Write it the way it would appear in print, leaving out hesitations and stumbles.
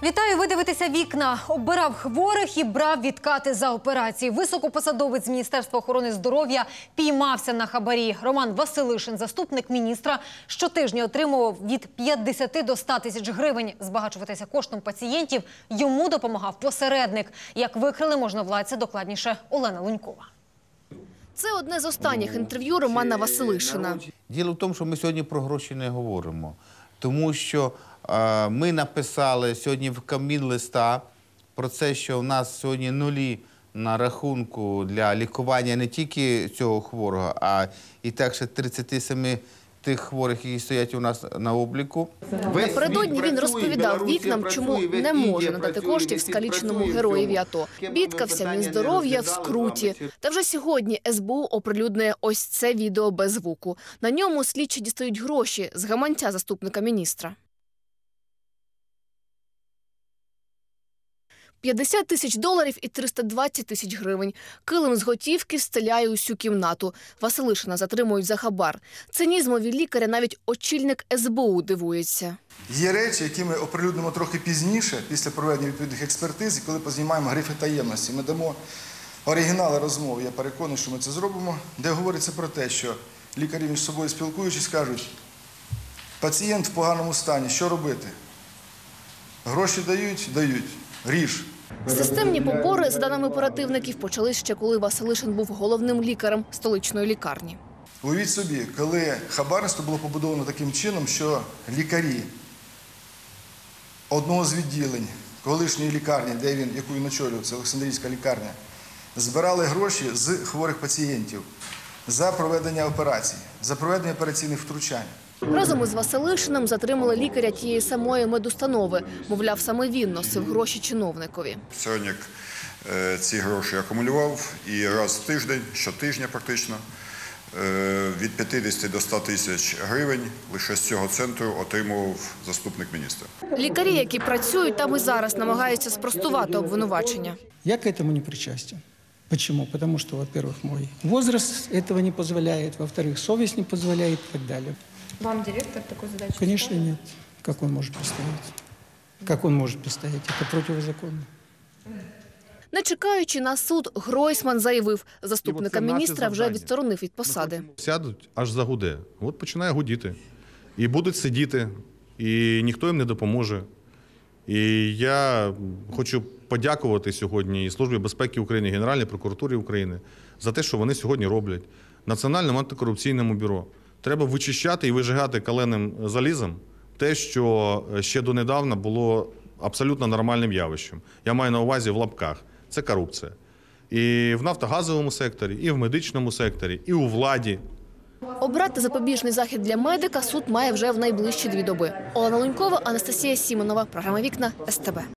Вітаю, ви дивитеся «Вікна». Обирав хворих і брав відкати за операції. Високопосадовець з Міністерства охорони здоров'я піймався на хабарі. Роман Василишин, заступник міністра, щотижня отримував від 50 до 100 тисяч гривень. Збагачуватися коштом пацієнтів йому допомагав посередник. Як викрили можновладця, докладніше Олена Лунькова. Це одне з останніх інтерв'ю Романа Василишина. Діло в тому, що ми сьогодні про гроші не говоримо. Тому що ми написали сьогодні в Кабмін листа про це, що в нас сьогодні нулі на рахунку для лікування не тільки цього хворого, а і так ще 37 тих хворих, які стоять у нас на обліку. Напередодні він розповідав «Вікнам», чому не може надати коштів скаліченому героєві АТО. Бідкався Мінздоров'я в скруті. Та вже сьогодні СБУ оприлюднює ось це відео без звуку. На ньому слідчі дістають гроші з гаманця заступника міністра. 50 тисяч доларів і 320 тисяч гривень. Килим з готівки стеляє усю кімнату. Василишина затримують за хабар. Цинізмові лікаря навіть очільник СБУ дивується. Є речі, які ми оприлюднимо трохи пізніше, після проведення відповідних експертиз, і коли познімаємо грифи таємності. Ми дамо оригінали розмов, я переконаний, що ми це зробимо, де говориться про те, що лікарі між собою спілкуючись кажуть, пацієнт в поганому стані, що робити? Гроші дають? Дають. Ріж. Системні побори, за даними оперативників, почались ще коли Василишин був головним лікарем столичної лікарні. Уявіть собі, коли хабарництво було побудовано таким чином, що лікарі одного з відділень колишньої лікарні, яку він очолював, це Олександрійська лікарня, збирали гроші з хворих пацієнтів за проведення операцій, за проведення операційних втручань. Разом із Василишиним затримали лікаря тієї самої медустанови. Мовляв, саме він носив гроші чиновникові. Сьогодні ці гроші акумулював і раз в тиждень, щотижня практично, від 50 до 100 тисяч гривень лише з цього центру отримував заступник міністра. Лікарі, які працюють там і зараз, намагаються спростувати обвинувачення. Я к этому не причастен. Почему? Потому что, во-первых, мой возраст этого не позволяет, во-вторых, совесть не позволяет и так далее. Вам директор такую задачу? Конечно, нет. Как он может поставить? Как он может поставить? Это противозаконно. Не чекаючи на суд, Гройсман заявив, заступника міністра вже відсторонив від посади. Сядуть, аж загуде. От починає гудіти. І будуть сидіти, і ніхто їм не допоможе. І я хочу подякувати сьогодні і Службі безпеки України, і Генеральній прокуратурі України за те, що вони сьогодні роблять. Національному антикорупційному бюро. Треба вичищати і вижигати каленим залізом те, що ще донедавна було абсолютно нормальним явищем. Я маю на увазі в лапках. Це корупція. І в нафтогазовому секторі, і в медичному секторі, і у владі. Обрати запобіжний захід для медика суд має вже в найближчі 2 доби. Олена Лунькова, Анастасія Сімонова. Програма «Вікна», СТБ.